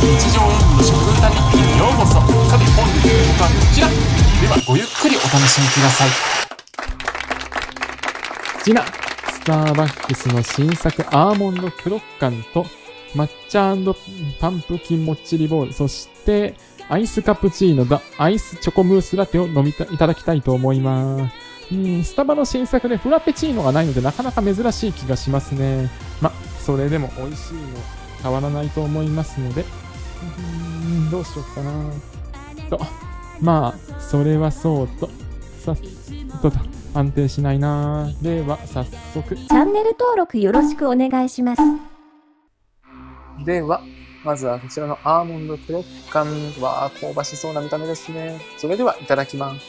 日常演舞の食歌日記にようこそ。さて本日の動画はこちら。ではごゆっくりお楽しみください。 こちら、スターバックスの新作アーモンドクロッカンと抹茶&パンプキンもっちりボール、そしてアイスカプチーノとアイスチョコムースラテをいただきたいと思います。スタバの新作でフラペチーノがないのでなかなか珍しい気がしますね。それでも美味しいの変わらないと思いますので、どうしようかなと。それはそうと、さっと安定しないな。では、早速。 チャンネル登録よろしくお願いします。 では、まずはこちらのアーモンドクロッカンは香ばしそうな見た目ですね。それではいただきます。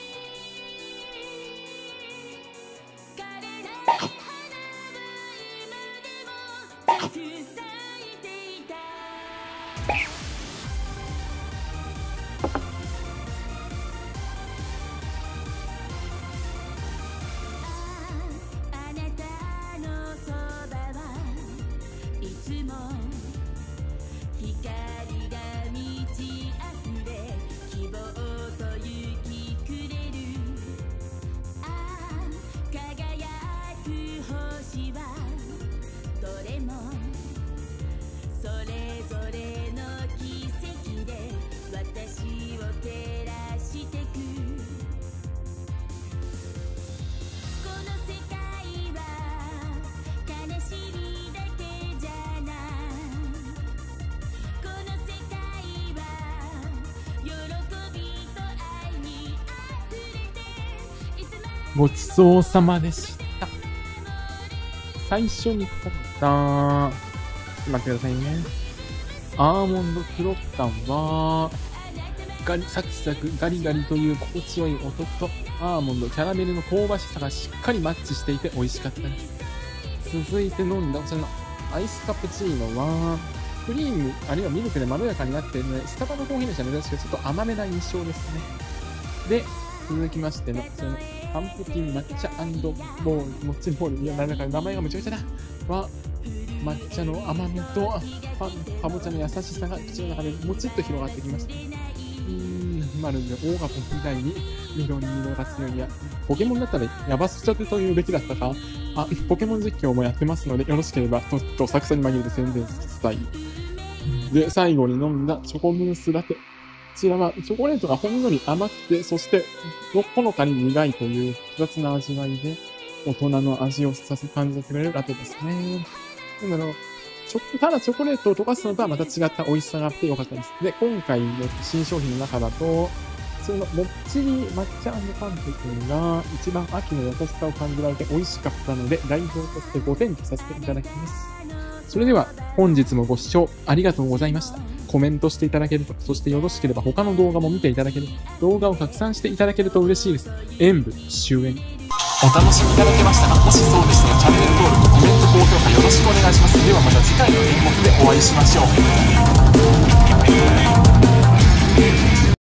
ごちそうさまでした。最初に買った待ってくださいね。アーモンドクロッカンはサクサクガリガリという心地よい音とアーモンドキャラメルの香ばしさがしっかりマッチしていて美味しかったです。続いて飲んだこちらのアイスカプチーノはクリームあるいはミルクでまろやかになっているので、スタバのコーヒーの人は珍しくちょっと甘めな印象ですね。で、続きましてのそのパンプキン抹茶&ボール、もっちりボール、いや、なんか名前がむちゃくちゃだは、抹茶の甘みとかぼちゃの優しさが口の中でもちっと広がってきました。まるでオーガポンみたいに緑色が強いや、ポケモンだったらヤバスチャテというべきだったか。ポケモン実況もやってますので、よろしければとサクサに紛れて宣伝したい。で、最後に飲んだチョコムースラテ。こちらはチョコレートがほんのり甘くて、そしてほのかに苦いという複雑な味わいで、大人の味を感じさせられるラテですね。ただチョコレートを溶かすのとはまた違った美味しさがあって良かったです。で、今回の新商品の中だと、そのもっちり抹茶&パンプキンが一番秋の優しさを感じられて美味しかったので、代表として5点とさせていただきます。それでは本日もご視聴ありがとうございました。コメントしていただけると、そしてよろしければ他の動画も見ていただける、動画を拡散していただけると嬉しいです。演舞終演。 お楽しみいただけましたか？もしそうでしたらチャンネル登録、コメント、高評価よろしくお願いします。ではまた次回の演目でお会いしましょう。